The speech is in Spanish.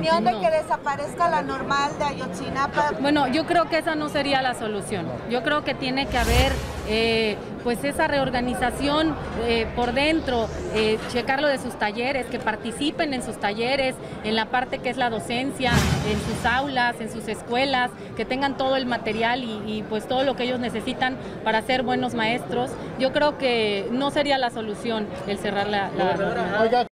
opinión de que desaparezca la normal de Ayotzinapa? Bueno, yo creo que esa no sería la solución. Yo creo que tiene que haber pues esa reorganización por dentro, checarlo de sus talleres, que participen en sus talleres, en la parte que es la docencia, en sus aulas, en sus escuelas, que tengan todo el material y pues todo lo que ellos necesitan para ser buenos maestros. Yo creo que no sería la solución el cerrar la